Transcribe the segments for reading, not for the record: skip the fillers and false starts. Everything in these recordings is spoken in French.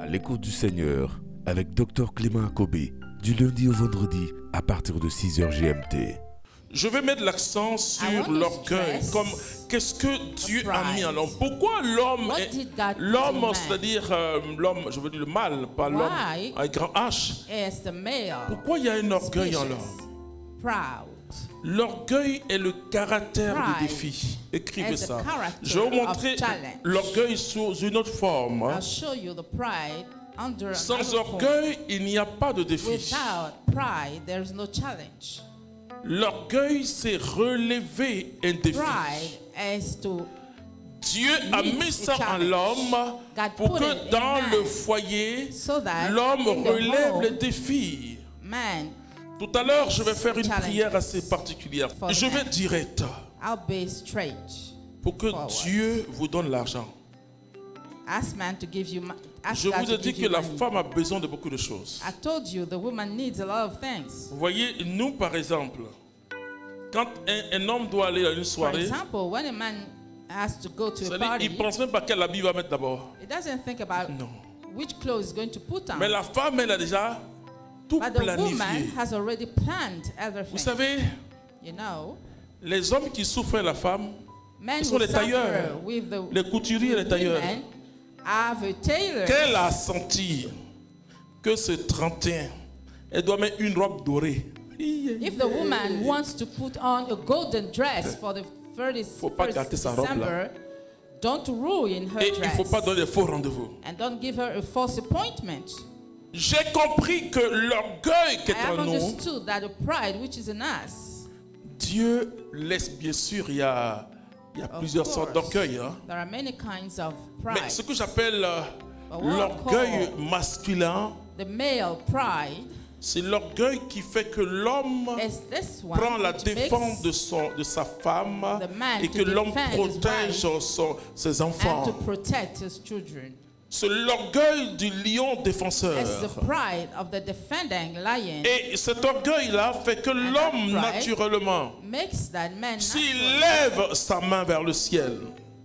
À l'écoute du Seigneur avec Dr Clément Akobé, du lundi au vendredi à partir de 6h GMT. Je vais mettre l'accent sur l'orgueil, comme qu'est-ce que Dieu a mis en l'homme. Pourquoi l'homme, c'est-à-dire l'homme, je veux dire le mâle, pas l'homme avec grand H. Pourquoi il y a un orgueil en l'homme? L'orgueil est le caractère du défi. Écrivez ça. Je vais vous montrer l'orgueil sous une autre forme. Sans orgueil, il n'y a pas de défi. L'orgueil, c'est relever un défi. Dieu a mis ça en l'homme pour que dans le foyer, l'homme relève le défi. Tout à l'heure, je vais faire une prière assez particulière. Je vais direct pour que Dieu vous donne l'argent. Je vous ai dit que la femme a besoin de beaucoup de choses. Vous voyez, nous par exemple, quand un homme doit aller à une soirée, il ne pense même pas quel habit il va mettre d'abord. Non. Mais la femme, elle a déjà tout planifié. Vous savez, les hommes qui souffrent la femme, ce sont les tailleurs, les couturiers et les tailleurs. Qu'elle a senti que ce 31, elle doit mettre une robe dorée. If the woman wants to put on a golden dress for the 31st December, don't ruin her dress. Il ne faut pas donner de faux rendez-vous. And don't give her a false appointment. J'ai compris que l'orgueil qui est en nous, understood that the pride which is in us, Dieu laisse bien sûr, il y a plusieurs sortes d'orgueil. There are many kinds of pride. Mais ce que j'appelle l'orgueil masculin, the male pride, c'est l'orgueil qui fait que l'homme prend la défense de sa femme et que l'homme protège ses enfants. And to protect his children. C'est l'orgueil du lion défenseur. Et cet orgueil-là fait que l'homme, naturellement, s'il lève sa main vers le ciel,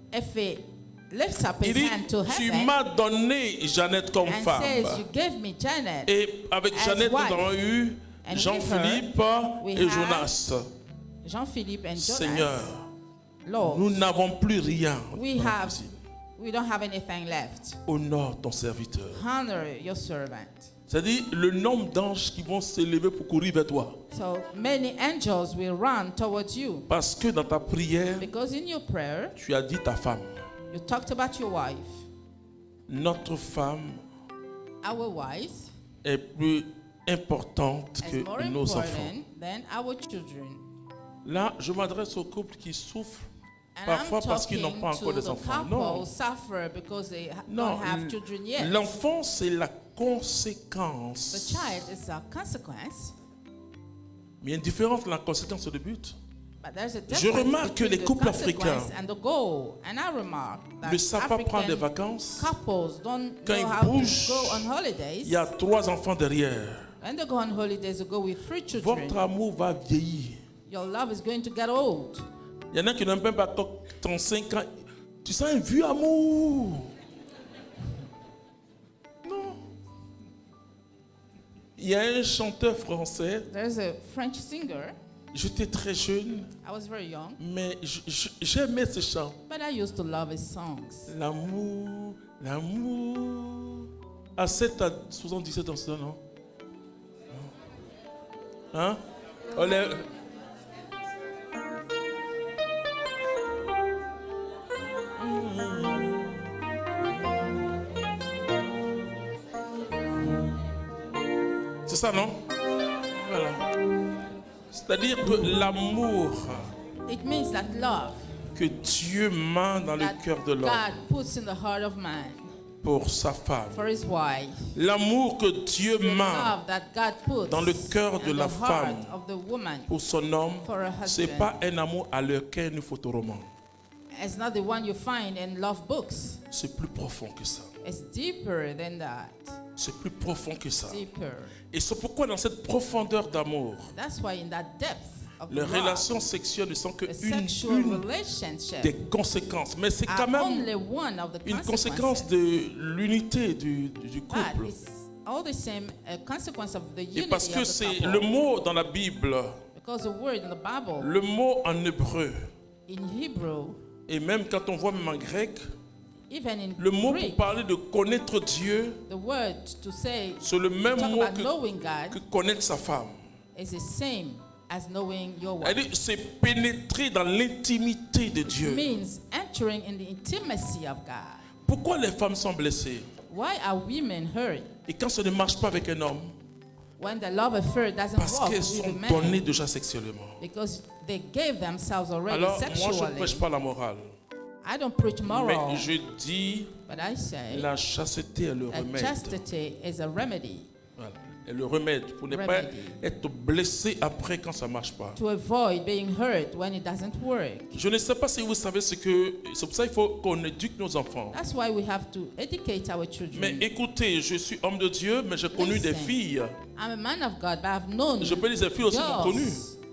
il dit, tu m'as donné Jeannette comme femme. Et avec Jeannette, nous avons eu Jean-Philippe et Jonas. Seigneur, nous n'avons plus rien. We don't have anything left. Honore ton serviteur. Honor your servant. C'est-à-dire le nombre d'anges qui vont s'élever pour courir vers toi. So many angels will run towards you. Parce que dans ta prière, because in your prayer, tu as dit ta femme. You talked about your wife. Notre femme, our wife, est plus importante que nos enfants. Than our children. Là, je m'adresse aux couples qui souffrent. Parfois parce qu'ils n'ont pas encore des enfants. Non. L'enfant, c'est la conséquence. Mais il y a une différence entre la conséquence et le but. Je remarque que les couples africains ne savent pas prendre des vacances. Quand ils bougent, il y a 3 enfants derrière. Votre amour va vieillir. Your love is going to get old. Il y en a qui n'ont même pas 35 ans. Tu sens un vieux amour. Non. Il y a un chanteur français. There's a French singer. J'étais très jeune. I was very young. Mais j'aimais ce chant. But I used to love his songs. L'amour, l'amour. À 7 à 77 ans, non? Hein? C'est ça, non? Voilà. C'est-à-dire que l'amour que Dieu met dans le cœur de l'homme pour sa femme, l'amour que Dieu met dans le cœur de la femme pour son homme, ce n'est pas un amour à lequel nous photoroman. It's not the one you find in love books. C'est plus profond que ça. It's deeper than that. C'est plus profond que ça. Deeper. Et c'est pourquoi dans cette profondeur d'amour, that's why in that depth, Les relations sexuelles ne sont que une des conséquences, mais c'est quand même une conséquence de l'unité du couple. Et parce que c'est le mot dans la Bible, le mot en hébreu, et même quand on voit même en grec, le mot pour parler de connaître Dieu, c'est le même mot que connaître sa femme. C'est pénétrer dans l'intimité de Dieu. Pourquoi les femmes sont blessées? Et quand ça ne marche pas avec un homme? Parce qu'elles sont données déjà sexuellement. Alors, moi, je ne prêche pas la morale. Mais je dis, la chasteté est le remède. Voilà. Et le remède pour ne pas être blessé après quand ça ne marche pas. Je ne sais pas si vous savez ce que... C'est pour ça qu'il faut qu'on éduque nos enfants. Mais écoutez, je suis homme de Dieu, mais j'ai connu des filles. Je peux dire des filles aussi m'ont connu.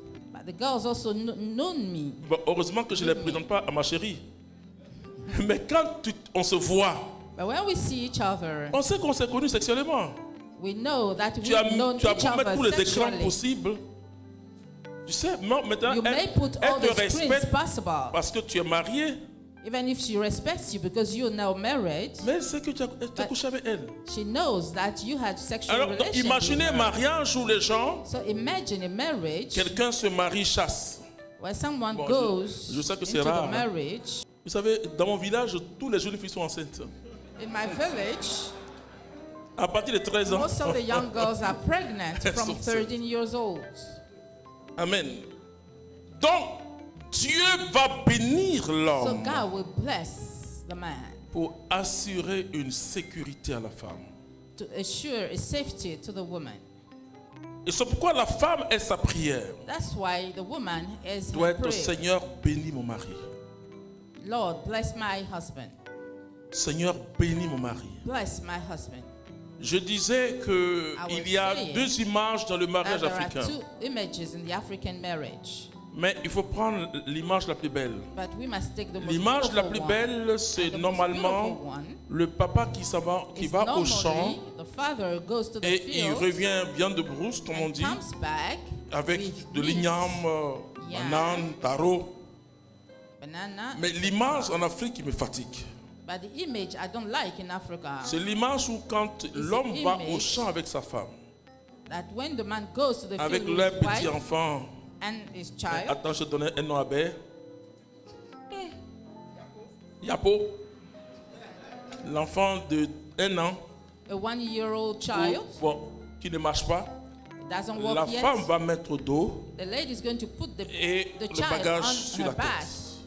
Bon, heureusement que je ne les présente pas à ma chérie. Mais quand on se voit, on sait qu'on s'est connus sexuellement. Tu as beau mettre tous les écrans possibles. Tu sais, maintenant, elle te respecte parce que tu es marié. Even if she respects you because you are now married, mais c'est que tu as couché avec elle. She knows that you had sexual Alors, relations. Imaginez un mariage où les gens, imagine a marriage, quelqu'un se marie, chasse. Where someone goes je sais que c'est into rare. the marriage. Vous savez, dans mon village, tous les jeunes filles sont enceintes. In my village, à partir de 13 ans, most of the young girls are pregnant from 13 years old. Amen. Donc, Dieu va bénir l'homme. So God will bless the man pour assurer une sécurité à la femme. To assure a safety to the woman. Et c'est pourquoi la femme est sa prière. That's why the woman is doit her être prayer. Seigneur, bénis mon mari. Lord, bless my husband. Seigneur, bénis mon mari. Bless my husband. Je disais qu'il y a deux images dans le mariage africain. Two images in the African marriage. Mais il faut prendre l'image la plus belle. L'image la plus belle, c'est normalement le papa qui va au champ et il revient bien de brousse, comme on dit, avec de l'igname, banane, taro. Mais l'image en Afrique qui me fatigue. C'est l'image où quand l'homme va au champ avec sa femme, avec leur petit enfant. And his child. Attends, je donne un nom à Bé. Yapo. L'enfant de 1 an. A 1-year-old child. Qui ne marche pas. Doesn't walk la yet. Femme va mettre au dos. The lady is going to put the le child bagage on sur her la back. tête.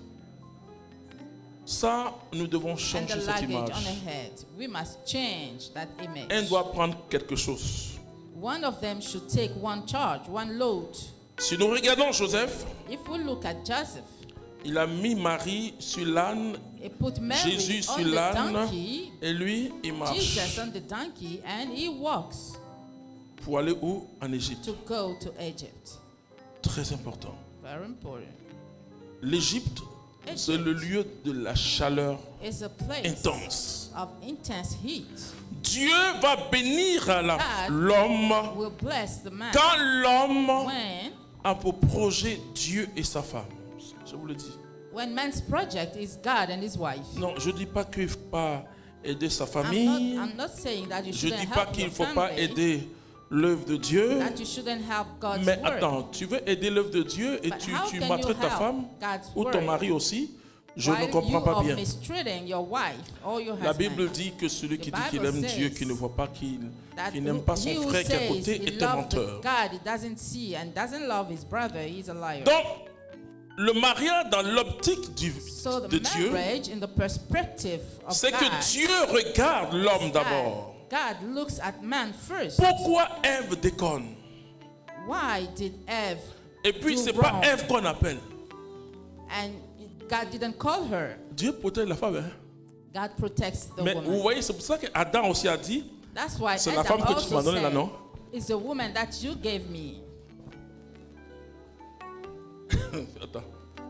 Ça, nous devons changer cette image. On her head. We must change that image. Elle doit prendre quelque chose. One of them should take one charge, one load. Si nous regardons Joseph, if we look at Joseph, il a mis Marie sur l'âne, Jésus sur l'âne, et lui, il marche. Jesus on the donkey, and he walks. Pour aller où? En Égypte. To go to Egypt. Très important. Very important. L'Égypte, c'est le lieu de la chaleur intense. Of intense heat. Dieu va bénir l'homme quand l'homme a pour projet Dieu et sa femme. Je vous le dis. When man's project is God and his wife. Non, je ne dis pas qu'il ne faut pas aider sa famille. I'm not saying that you je ne dis help pas qu'il ne faut family, pas aider l'œuvre de Dieu. That you shouldn't help God's Mais word. attends, tu veux aider l'œuvre de Dieu et tu maltraites ta femme ou ton mari aussi? Je ne comprends pas bien. La Bible dit que celui qui dit qu'il aime Dieu, qui ne voit pas qu'il n'aime pas son frère qui est à côté, est un menteur. Donc, le mariage dans l'optique de Dieu, c'est que Dieu regarde l'homme d'abord. Pourquoi Ève déconne? Et puis, ce n'est pas Ève qu'on appelle. God didn't call her. Dieu protège la femme. Hein? God protects the Mais woman. vous voyez, c'est pour ça qu'Adam aussi a dit, c'est la femme que tu m'as donnée là, non? It's the woman that you gave me.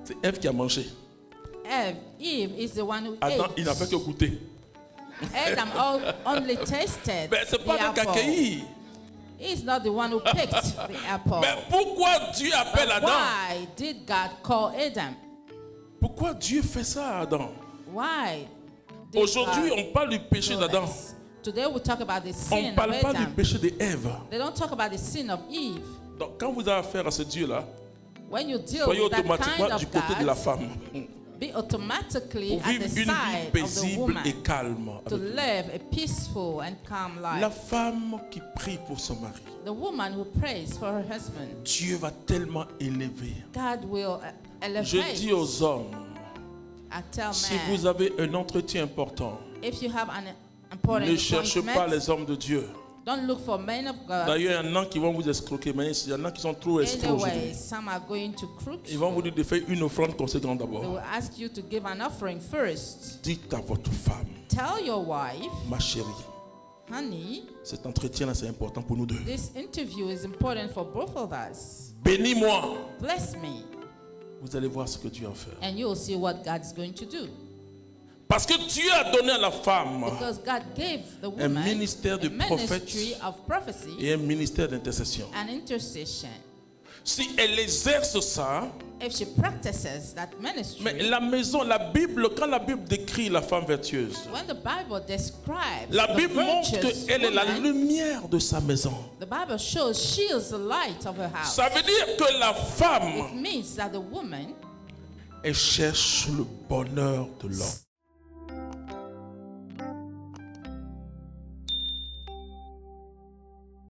C'est Ève qui a mangé. Eve is the one who Adam, ate. il n'a fait que goûter. Adam only tasted Mais c'est pas the lui qui a apple. cueilli. He's not the one who picked the apple. Mais pourquoi Dieu appelle But Adam? why did God call Adam? Pourquoi Dieu fait ça à Adam? Why? did Aujourd'hui, God on parle du péché do d'Adam. this? Today we talk about the On sin ne of parle pas du Adam. péché d'Ève. They don't talk about the sin of Eve. Donc, quand vous avez affaire à ce Dieu-là, When you deal soyez with that automatiquement kind du of côté de la God, femme. be automatically Pour at vivre the une vie side of the paisible woman et calme. to live a peaceful and calm La life. femme qui prie pour son mari, The woman who prays for her husband, Dieu va tellement élever. God will Je elevate. dis aux hommes, I tell si men, vous avez un entretien important, if you have an important ne cherchez pas appointment, les hommes de Dieu. don't look for men of God. D'ailleurs, il y en a qui vont vous escroquer, mais il y en a qui sont trop escrocs Anyway, aujourd'hui. some are going to crook Ils vont vous you. dire de faire une offrande conséquente They d'abord. will ask you to give an offering first. Dites à votre femme, Tell your wife, ma chérie, honey, cet entretien-là, c'est important pour nous deux. this interview is important for both of us. Bénis-moi. Bless me, Vous allez voir ce que Dieu a fait. and you will see what God is going to do. Parce que Dieu a donné à la femme Because God gave the woman ministère de a ministry prophète of prophecy et un ministère d'intercession. and intercession. Si elle exerce ça, If she practices that ministry, mais la maison, la Bible, quand la Bible décrit la femme vertueuse, when the Bible describes la the Bible montre virtuous qu'elle est la woman, lumière de sa maison. the Bible shows she is the light of her house. Ça veut dire que la It femme, means that the woman elle cherche le bonheur de l'homme.